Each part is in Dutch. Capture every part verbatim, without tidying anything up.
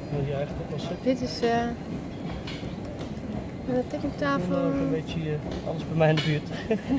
Moet je eigenlijk oppassen. Dit is uh, de tekentafel. Nou, een beetje uh, alles bij mij in de buurt.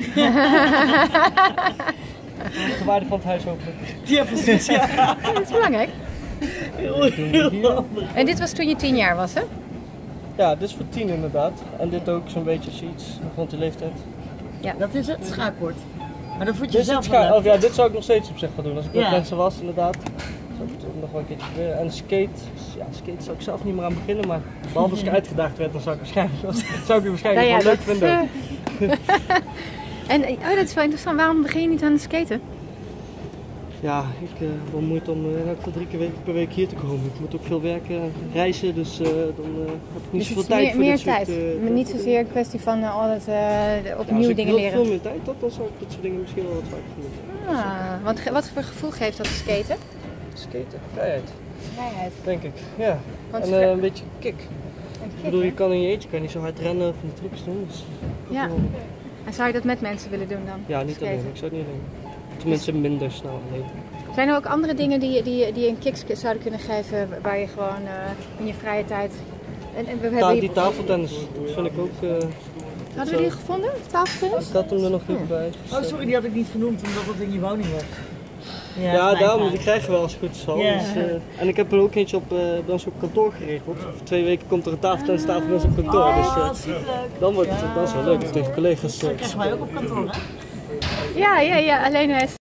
De waarde van het huis hopelijk. Ja, precies. Ja. Dat is belangrijk. Heel, heel en dit was toen je tien jaar was, hè? Ja, dit is voor tien inderdaad. En dit ook zo'n beetje zoiets rond die leeftijd. Ja, dat is het schaakbord. Maar dan voelt je dit zelf scha of, ja, dit zou ik nog steeds op zich gaan doen. Als ik met ja. mensen was, inderdaad. Zou ik het nog wel een keertje proberen. En skate, ja, skate zou ik zelf niet meer aan beginnen. Maar behalve als ik uitgedaagd werd, dan zou ik waarschijnlijk, zou ik het waarschijnlijk nou ja, wel leuk vinden. Uh... en oh, dat is wel interessant. Waarom begin je niet aan het skaten? Ja, ik uh, heb wel moeite om uh, voor drie keer per week hier te komen. Ik moet ook veel werken, reizen, dus uh, dan uh, heb ik niet dus zoveel tijd tijd meer, voor meer dit tijd. soort, uh, maar niet zozeer een kwestie van uh, altijd uh, opnieuw ja, dingen leren. Als ik veel meer tijd had, dan zou ik dit soort dingen misschien wel wat vaker doen. Ah, want wat voor gevoel geeft dat skaten? Skaten, vrijheid. Vrijheid. Denk ik, ja. Want en uh, een beetje kick. Een kick, ik bedoel, hè? je kan in je eentje kan niet zo hard rennen of van die trucs doen. Dus ja. Wel... En zou je dat met mensen willen doen dan? Ja, niet skaten? alleen. Ik zou het niet alleen. Tenminste minder snel alleen. Zijn er ook andere dingen die, die, die een kick zouden kunnen geven waar je gewoon uh, in je vrije tijd... En, en we hebben Ta hier... Die tafeltennis, dat vind ik ook... Uh, Hadden we die gevonden, tafeltennis? Ik had hem er nog niet bij. Oh sorry, die had ik niet genoemd omdat het in je woning was. Ja, ja daarom, die krijgen we als het goed is al. Ja. Dus, uh, en ik heb er ook eentje op, uh, bij ons op kantoor geregeld. Over twee weken komt er een tafeltennis tafel bij ons op kantoor. Oh, dus uh, dan wordt het, ja. Dat is wel leuk. Tegen collega's. Dat krijgen wij ook op kantoor, hè? Ja, ja, ja, alleen hij is